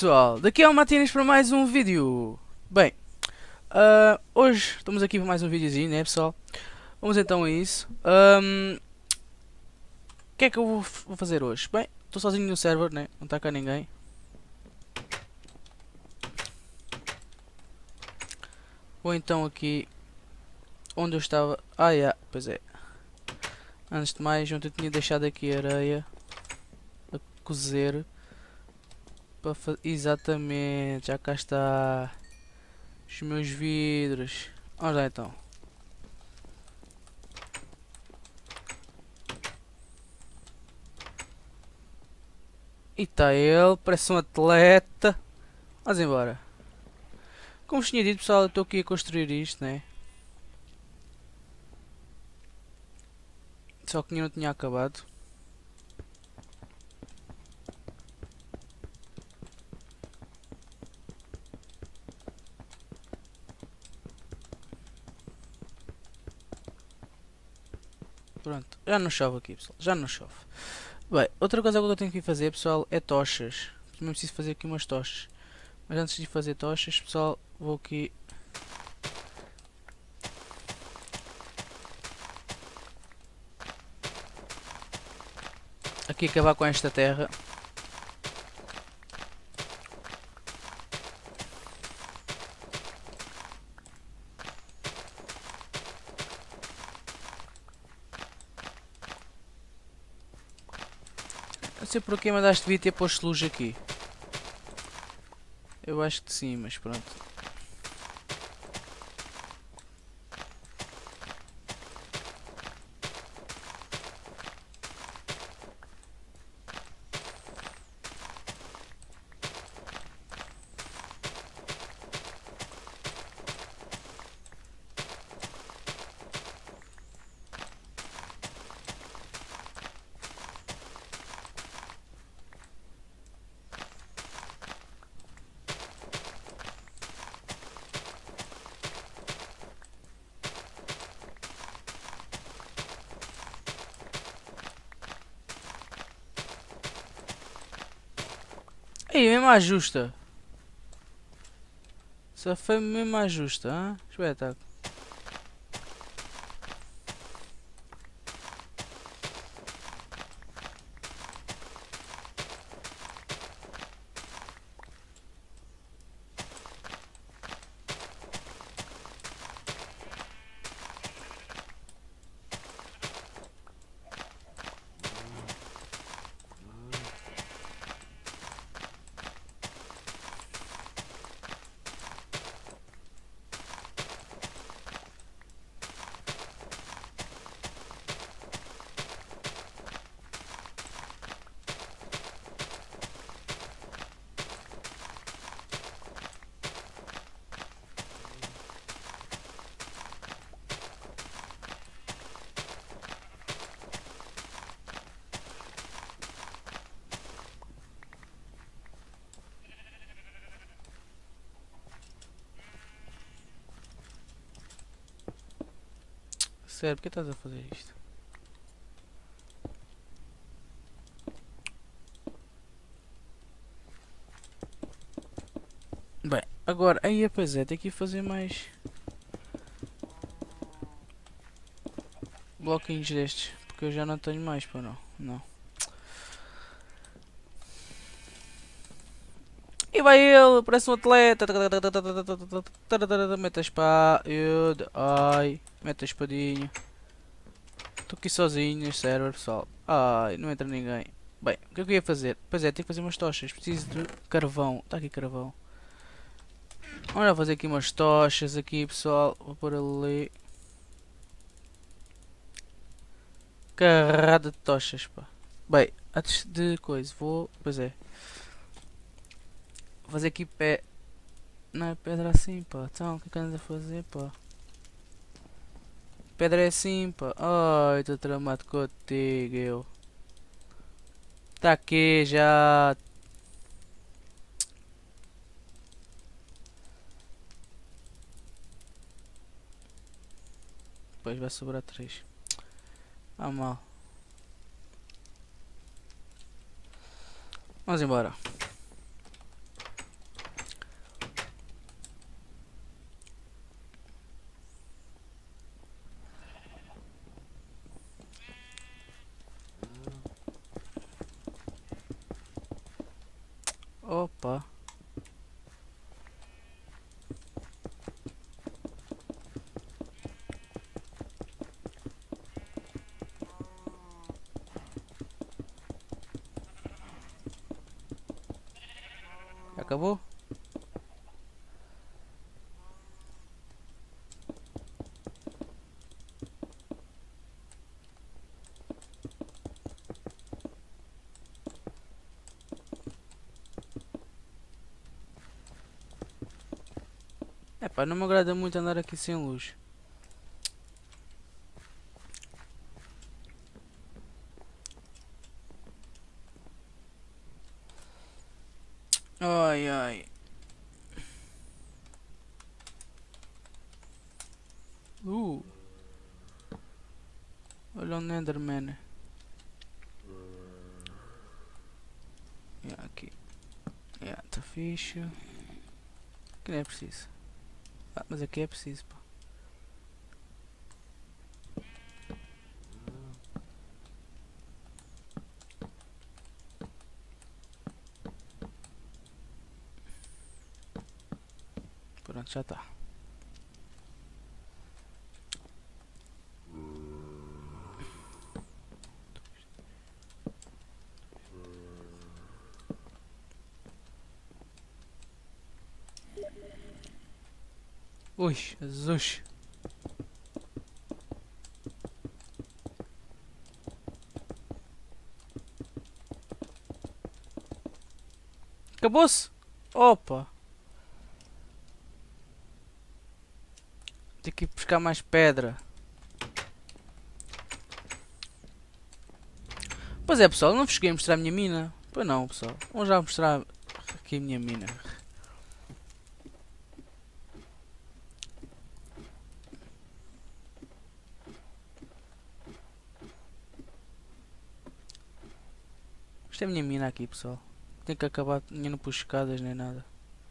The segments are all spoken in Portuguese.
pessoal, daqui é o Matinas para mais um vídeo. Bem, hoje estamos aqui para mais um videozinho, né pessoal? Vamos então a isso. O que é que eu vou fazer hoje? Bem, estou sozinho no server, né? Não está cá ninguém. Vou então aqui onde eu estava. Pois é. Antes de mais, ontem eu tinha deixado aqui areia a cozer. Para exatamente, já cá está. Os meus vidros. Vamos lá então. E está ele, parece um atleta. Vamos embora. Como vos tinha dito pessoal, eu estou aqui a construir isto, né? Só que ainda não tinha acabado. Pronto, já não chove aqui pessoal, já não chove. Bem, outra coisa que eu tenho que fazer pessoal é tochas. Também preciso fazer aqui umas tochas. Mas antes de fazer tochas pessoal, vou aqui... Aqui acabar com esta terra. Não sei porque mandaste vir ter posto luz aqui. Eu acho que sim, mas pronto. Aí, mesmo à justa. Só foi mesmo à justa, hein? Espetáculo. Sério, por que estás a fazer isto? Bem, agora, aí pois é, tem que ir fazer mais bloquinhos destes, porque eu já não tenho mais, para não, não. E vai ele, parece um atleta. Mete a espada, ai, mete a espadinha. Estou aqui sozinho neste server, pessoal. Ai, não entra ninguém. Bem, o que é que eu ia fazer? Pois é, tenho que fazer umas tochas. Preciso de carvão. Está aqui carvão. Vamos lá fazer aqui umas tochas aqui, pessoal. Vou pôr ali. Carrada de tochas, pá. Bem, antes de coisa, vou... Pois é. Vou fazer aqui pé... Não é pedra assim, pá. Então, o que é que andas a fazer, pá? Pedra é assim, pá. Ai, estou tramado contigo, eu. Tá aqui já. Depois vai sobrar 3. Ah, mal. Vamos embora. Opa. Acabou? Epá, não me agrada muito andar aqui sem luz. Ai ai. Olha o Enderman. Aqui. Tá fixe. Que não é preciso. Ah, mas aqui é preciso, pá. Pronto, já está. Ui, Jesus. Acabou-se? Opa. Tem que ir buscar mais pedra. Pois é, pessoal, não vos cheguei a mostrar a minha mina. Pois não, pessoal. Vamos já mostrar aqui a minha mina. Isto é a minha mina aqui, pessoal. Tem que acabar, nem não pus escadas nem nada.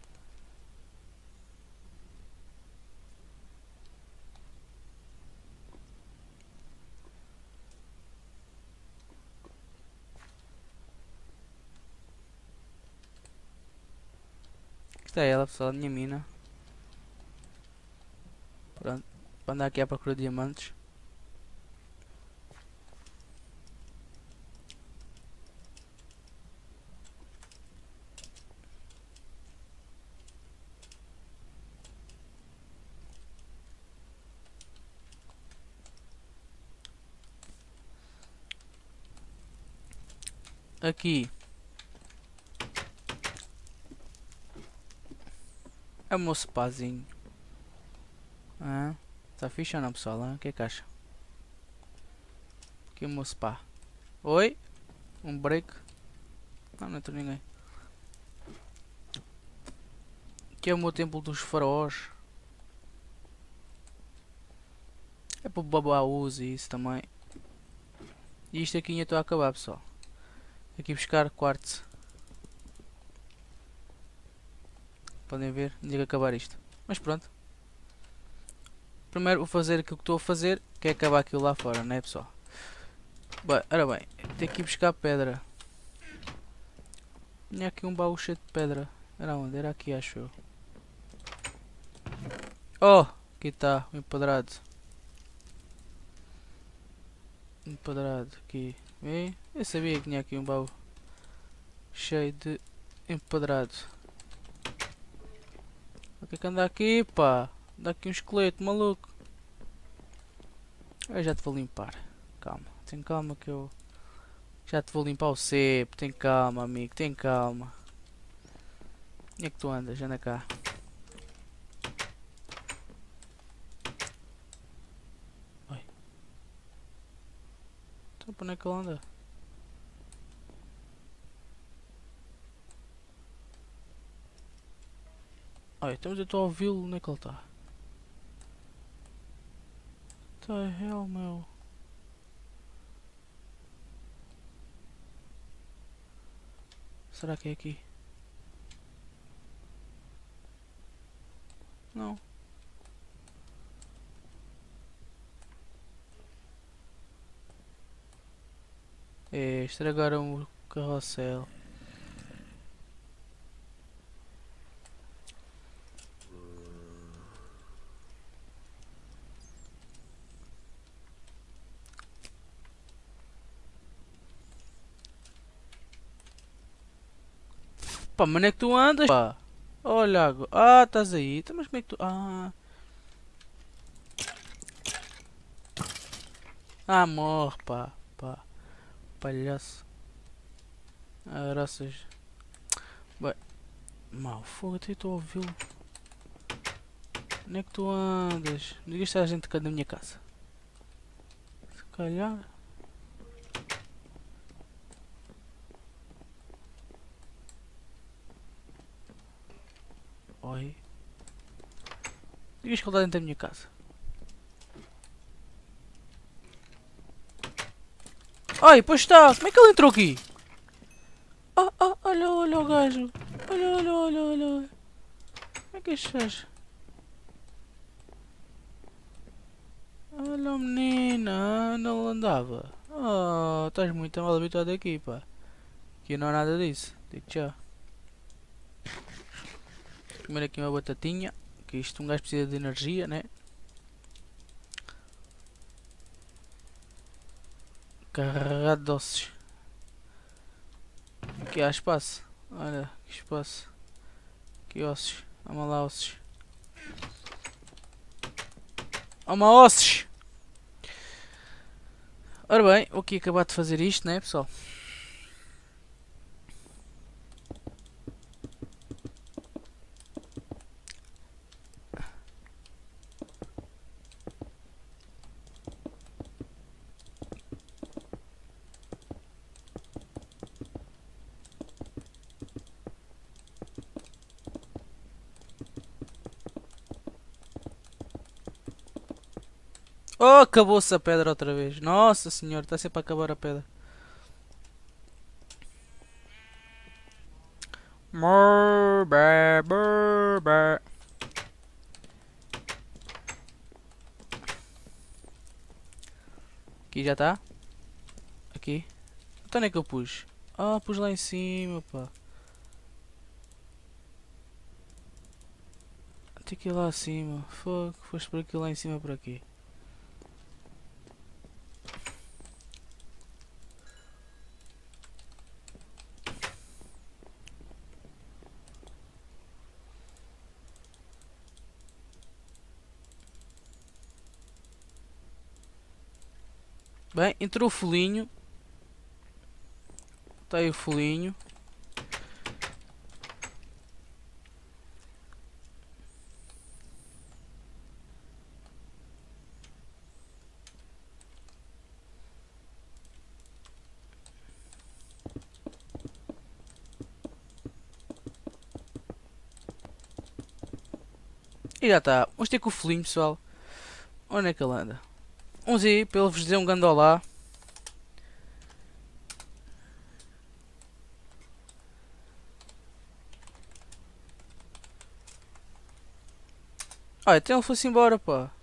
Isto é ela, pessoal, a minha mina. Pronto, para andar aqui à procura de diamantes. Aqui é o meu spazinho. Ah, tá fixe ou não, pessoal? O que é que acha? Aqui é o meu spa. Oi? Um break? Não, não entrou ninguém. Aqui é o meu templo dos faraós. É para o babaús e isso também. E isto aqui ainda estou a acabar, pessoal. Aqui buscar quartzo. Podem ver, tinha que acabar isto. Mas pronto. Primeiro vou fazer aquilo que estou a fazer, que é acabar aquilo lá fora, não é, pessoal? Bem, ora bem, tenho que ir buscar pedra. Tinha aqui um baú cheio de pedra. Era onde? Era aqui, acho eu. Oh! Aqui está, o empedrado. Empedrado, aqui. Vê? Eu sabia que tinha aqui um baú cheio de empedrado. O que é que anda aqui, pá? Anda aqui um esqueleto, maluco. Eu já te vou limpar. Calma, tem calma que eu... Já te vou limpar o cepo. Tem calma, amigo, tem calma. Onde é que tu andas? Anda cá. Oi. Então para onde é que ele anda? Olha, então eu estou a ouvi-lo. Onde é que ele está? Tá real, meu. Será que é aqui? Não. É, estragaram o carrossel. Pá, mas onde é que tu andas? Pá. Olha agora. Ah, estás aí. Então, mas como é que tu... Ah, morre, pá. Pá. Palhaço. Ah, graças. Bem. Mal, fogo, até estou a ouvi-lo. Onde é que tu andas? Não digas que está a gente cá da minha casa. Se calhar. Oi. Digas que ele está dentro da minha casa. Ai, pois está. Como é que ele entrou aqui? Olha, olha o gajo. Olha, olha, olha, olha. Como é que este gajo? Olha, menina. Onde ele andava? Oh, estás muito mal habituado aqui, pá. Aqui não há nada disso. Digo já. Vou comer aqui uma batatinha. Que isto um gajo precisa de energia, né? Carregado de doces. Aqui há espaço. Olha, que espaço. Que ossos. Vamos lá, ossos. Vamos ossos! Ora bem, vou aqui acabar de fazer isto, né, pessoal? Oh, acabou-se a pedra outra vez. Nossa senhora, está sempre a acabar a pedra. Aqui já está. Aqui. Então onde é que eu pus? Ah, pus lá em cima, pá. Tem que ir lá acima. Fogo, foste por aqui lá em cima por aqui. Bem, entrou o folinho. Está aí o folinho. E já está. Vamos ter com o folinho, pessoal. Onde é que ele anda? Vamos aí para ele vos dizer um gandolá. Ah, então ele foi-se embora, pá.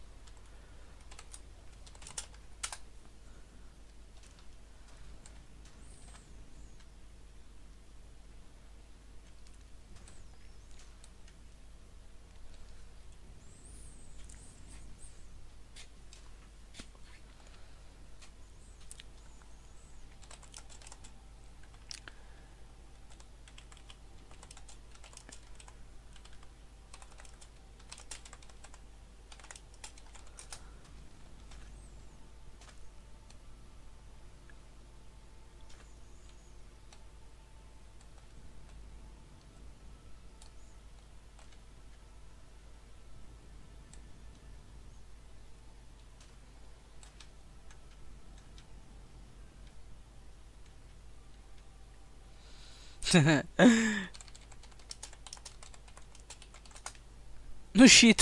No shit.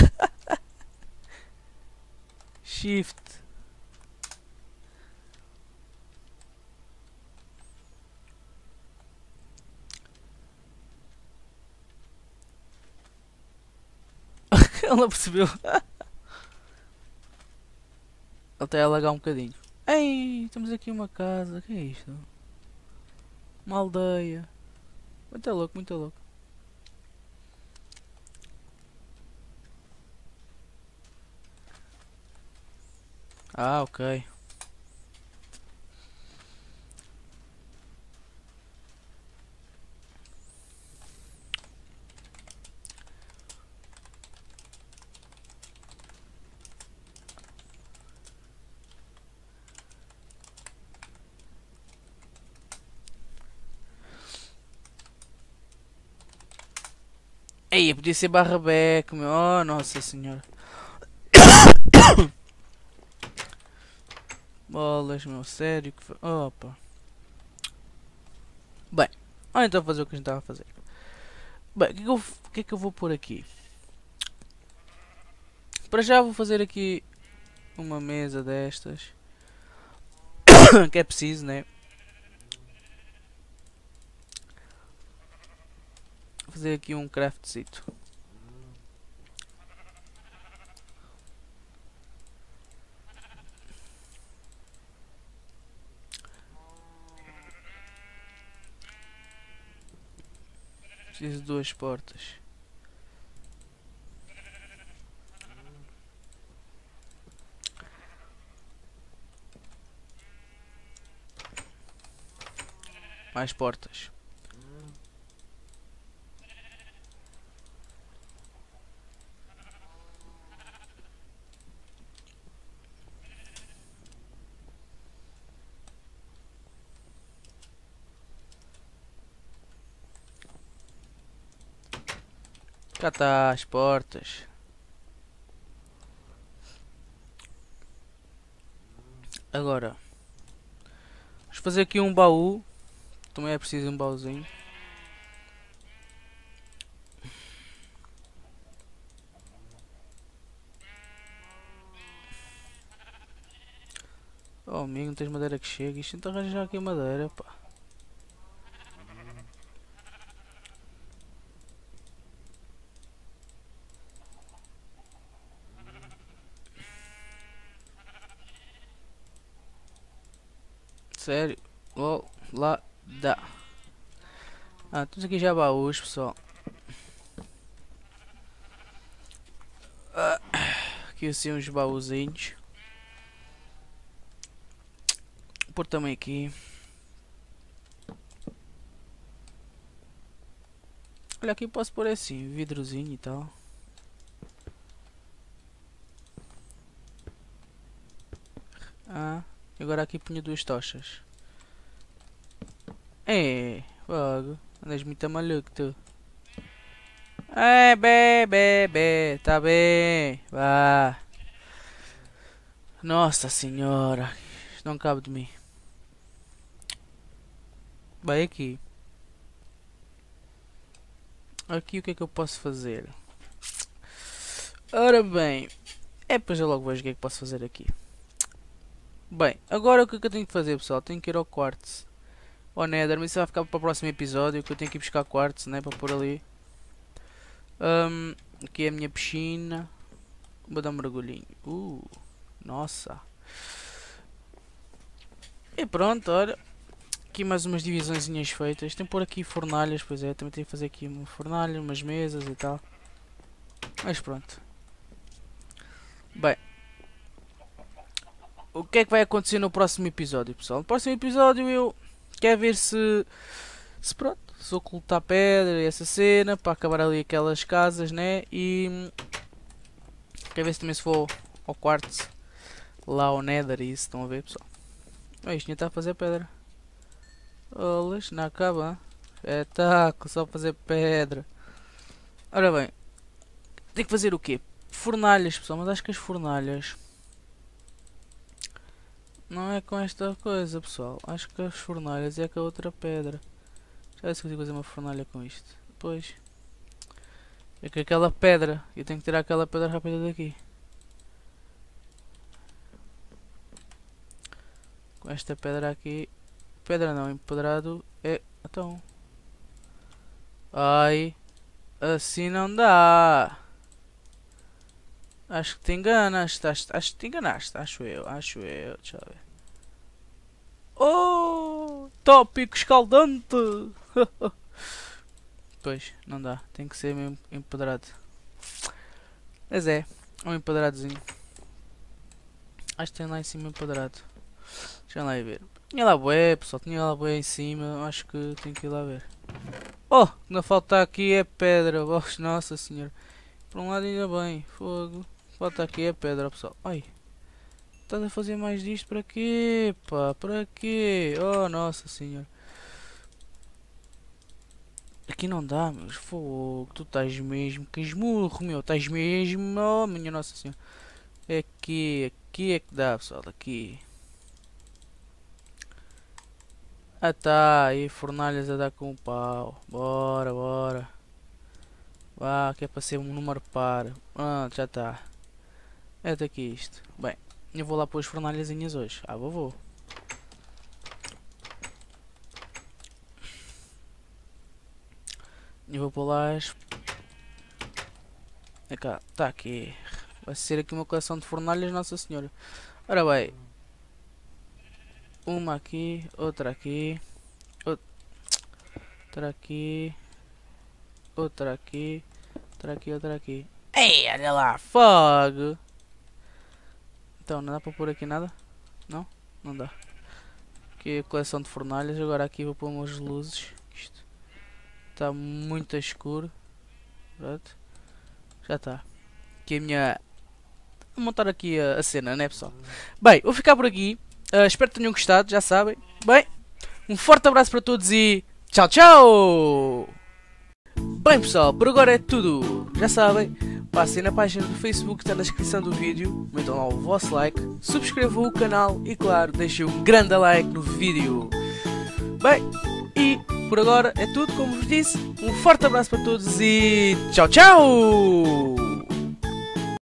Shift. Ele não percebeu. Ele está a alagar um bocadinho. Ei, temos aqui uma casa. O que é isto? Uma aldeia. Muito louco, muito louco. Ah, ok. Aí, podia ser barra back, meu. Oh, nossa senhora. Bolas, meu. Sério que foi. Opa. Bem, vamos então fazer o que a gente estava a fazer. Bem, o que é que eu vou pôr aqui? Para já vou fazer aqui uma mesa destas. Que é preciso, né? Fazer aqui um craftzito. Preciso de 2 portas. Mais portas. Cá está as portas. Agora, vamos fazer aqui um baú. Também é preciso um baúzinho. Oh amigo, não tens madeira que chegue. Isto então arranja já aqui madeira, pá. Sério? Oh, lá dá. Ah, temos aqui já baús, pessoal. Aqui assim uns baúzinhos. Vou pôr também aqui. Olha, aqui posso pôr assim, vidrozinho e tal. Ah, agora aqui punha 2 tochas. É, logo. Andas muito maluco, tu. É, bebê, tá bem. Vá. Nossa senhora. Isto não cabe de mim. Vai aqui. Aqui o que é que eu posso fazer? Ora bem. É, depois eu logo vejo o que é que posso fazer aqui. Bem, agora o que é que eu tenho que fazer, pessoal? Tenho que ir ao quartzo. Ao Nether, mas isso vai ficar para o próximo episódio. Que eu tenho que ir buscar quartzo, né? Para pôr ali. Aqui é a minha piscina. Vou dar um mergulhinho. Nossa. E pronto, olha. Aqui mais umas divisõezinhas feitas. Tem que pôr aqui fornalhas, pois é. Também tenho que fazer aqui uma fornalha, umas mesas e tal. Mas pronto. Bem. O que é que vai acontecer no próximo episódio, pessoal? No próximo episódio eu quero ver se pronto, se ocultar pedra e essa cena para acabar ali aquelas casas, né? E quero ver se também se vou ao quartzo lá ao Nether e isso, estão a ver, pessoal? Isto nem está a fazer pedra. Olas, não acaba. Espetáculo, só fazer pedra. Ora bem, tem que fazer o quê? Fornalhas, pessoal, mas acho que as fornalhas não é com esta coisa, pessoal. Acho que as fornalhas é com a outra pedra. Já se consigo fazer uma fornalha com isto. Depois é que aquela pedra, eu tenho que tirar aquela pedra rápida daqui. Com esta pedra aqui. Pedra não, empedrado é. Então. Ai. Assim não dá. Acho que te enganaste. Acho que te enganaste. Acho eu. Deixa eu ver. Oh! Tópico escaldante! Pois, não dá. Tem que ser mesmo empedrado. Mas é. Um empedradozinho. Acho que tem lá em cima empedrado. Deixa lá ir ver. Tinha lá bué, pessoal. Tinha lá bué em cima. Acho que tenho que ir lá ver. Oh! Não falta aqui é pedra. Oh, nossa senhora. Por um lado ainda bem. Fogo. Falta aqui é pedra, pessoal. Ai. Estás a fazer mais disto para quê, pá? Para quê? Oh, nossa senhora. aqui não dá, mas fogo, tu estás mesmo que esmurro, meu, estás mesmo, oh minha Nossa Senhora. É aqui é que dá, pessoal, aqui. Ah tá, aí fornalhas a dar com o pau, bora, bora. Vá, que é para ser um número par, pronto, já está. É daqui isto, bem, eu vou lá pôr as fornalhazinhas hoje, vou. Eu vou pôr lá as... É cá, tá aqui. Vai ser aqui uma coleção de fornalhas, Nossa Senhora. Ora bem. Uma aqui, outra aqui. Outra aqui. Outra aqui. Outra aqui, outra aqui. Ei, olha lá, fogo! Então, não dá para pôr aqui nada? Não? Não dá. Aqui a coleção de fornalhas. Agora aqui vou pôr umas luzes. Isto está muito escuro. Pronto. Já está. Aqui a minha... Vou montar aqui a cena, né, pessoal? Bem, vou ficar por aqui. Espero que tenham gostado, já sabem. Bem, um forte abraço para todos e tchau, tchau! Bem, pessoal, por agora é tudo. Já sabem, passem na página do Facebook, está na descrição do vídeo. Metam lá o vosso like, subscrevam o canal e, claro, deixem um grande like no vídeo. Bem, e por agora é tudo, como vos disse. Um forte abraço para todos e tchau, tchau!